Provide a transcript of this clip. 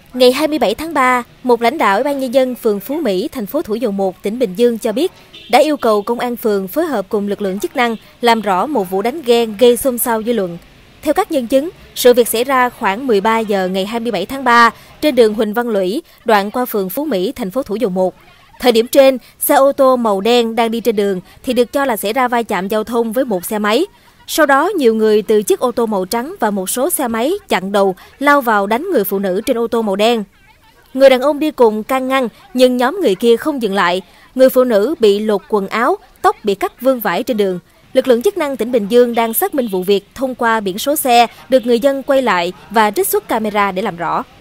Ngày 27 tháng 3, một lãnh đạo Ủy ban Nhân dân phường Phú Mỹ, thành phố Thủ Dầu Một, tỉnh Bình Dương cho biết đã yêu cầu công an phường phối hợp cùng lực lượng chức năng làm rõ một vụ đánh ghen gây xôn xao dư luận. Theo các nhân chứng, sự việc xảy ra khoảng 13 giờ ngày 27 tháng 3 trên đường Huỳnh Văn Lũy, đoạn qua phường Phú Mỹ, thành phố Thủ Dầu Một. Thời điểm trên, xe ô tô màu đen đang đi trên đường thì được cho là xảy ra va chạm giao thông với một xe máy. Sau đó, nhiều người từ chiếc ô tô màu trắng và một số xe máy chặn đầu lao vào đánh người phụ nữ trên ô tô màu đen. Người đàn ông đi cùng can ngăn nhưng nhóm người kia không dừng lại. Người phụ nữ bị lột quần áo, tóc bị cắt vương vãi trên đường. Lực lượng chức năng tỉnh Bình Dương đang xác minh vụ việc thông qua biển số xe được người dân quay lại và trích xuất camera để làm rõ.